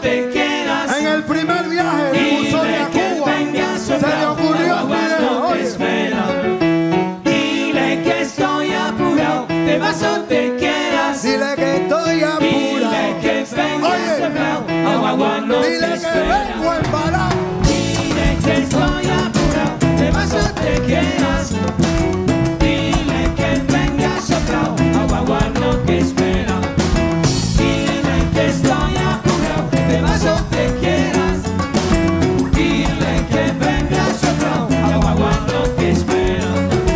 te quedas. En el primer viaje de Busoni a Cuba se le ocurrió a Dile que estoy apurado, te vas o te quedas. Dile que estoy apurado. Dile que vengas sobrado, agua no te Dile que espera. vengo embalado. Dile que estoy apurado, te vas o te quedas. Dile que vengas sobrado, agua no te espera. Dile que estoy apurado, te vas o te quedas. Dile que vengas sobrado, agua no te espera.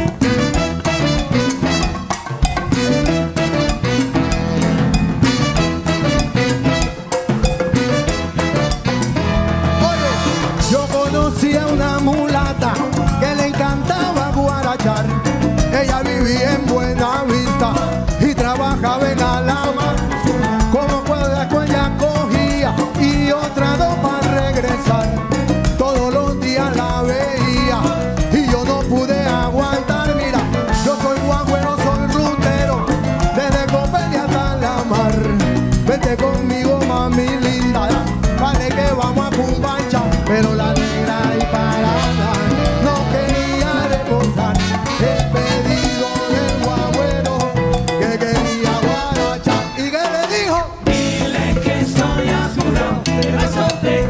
Yo conocí a una mulata que le encantaba guarachar. Ella vivía en Buenavista y trabajaba en Alama. Como cuerda ella cogía y otra dos para regresar. Todos los días la veía y yo no pude aguantar. Mira, yo soy guagüero, soy rutero, desde Copelia hasta la mar. Vete conmigo, mami linda, vale que vamos a Cumbancha. Pero la negra y parada no quería reposar el pedido del guagüero que quería guaracha. ¿Y qué le dijo? Dile que estoy apurado, te vas o te